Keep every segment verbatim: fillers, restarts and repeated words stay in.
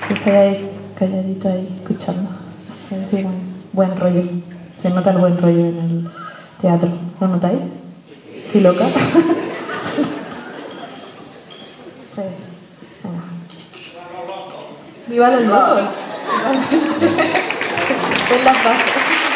Estoy ahí calladita ahí escuchando. Es decir, un buen rollo. Se nota el buen rollo en el teatro. ¿Lo notáis? ¿Estoy loca? Pues, venga. ¡Viva los locos! En las bases.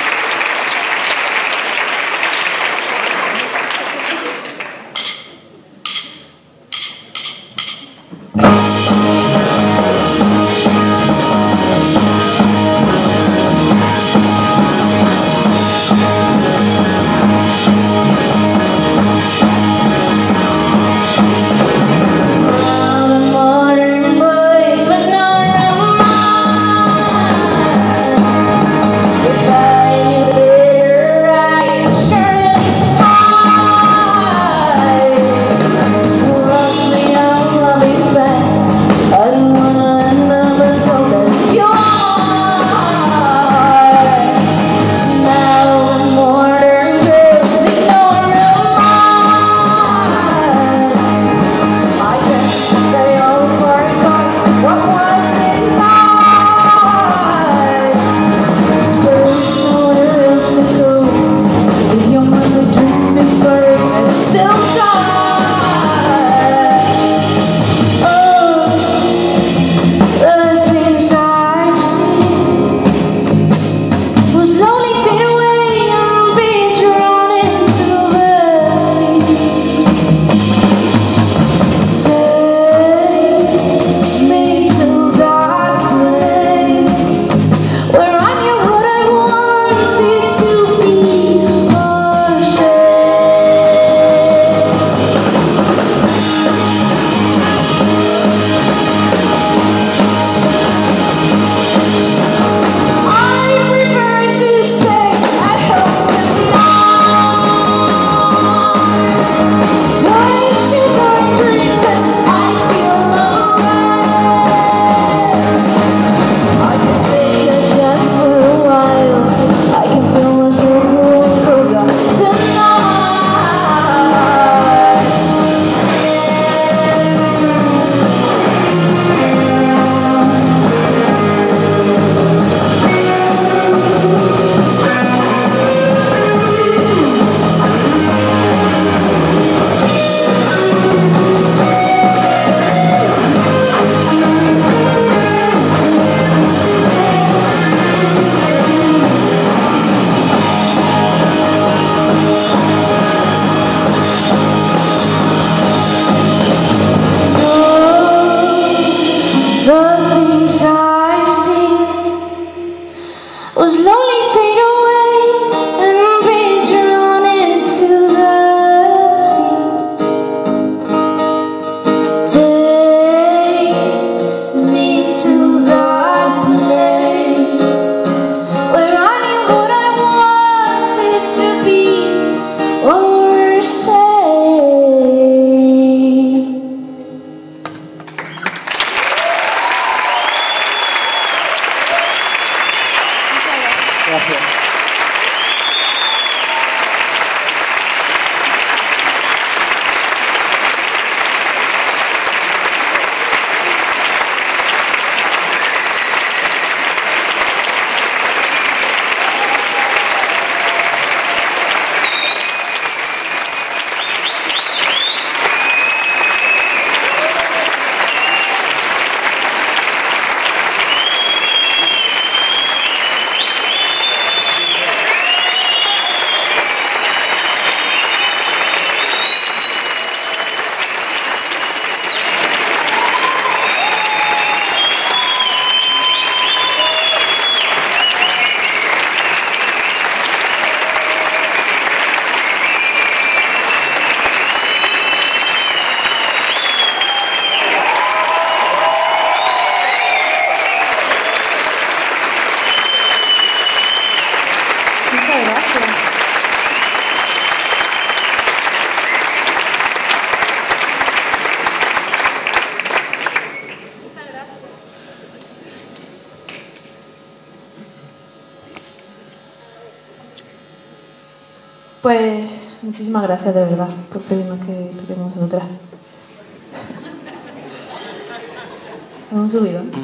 Pues muchísimas gracias de verdad por pedirnos que toquemos otra. Hemos subido.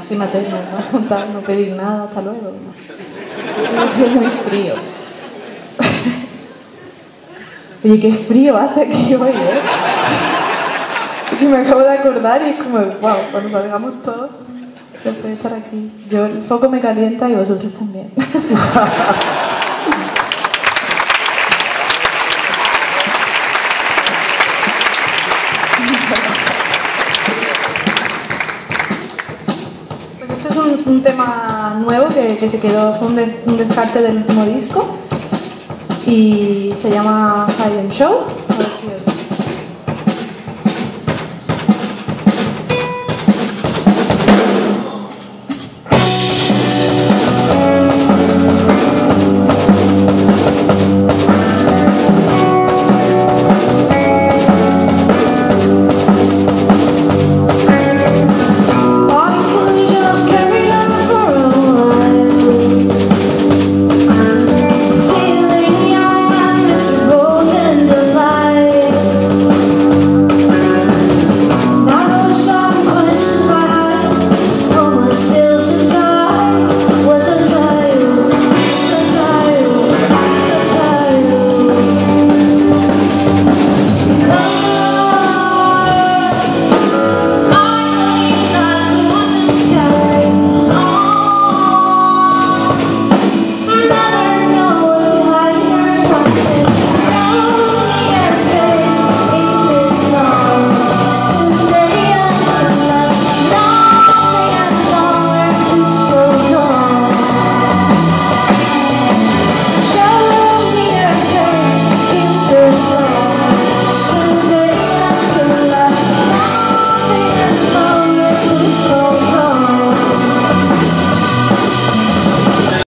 imagínate, no, no, no pedir nada, hasta luego. No. Es muy frío. Oye, qué frío hace aquí hoy, ¿eh? Y me acabo de acordar y es como, wow, cuando salgamos todos, se puede estar aquí. Yo, el foco me calienta y vosotros también. Este es un, un tema nuevo que, que se quedó, fue un, de, un descarte del último disco y se llama High End Show. A ver si os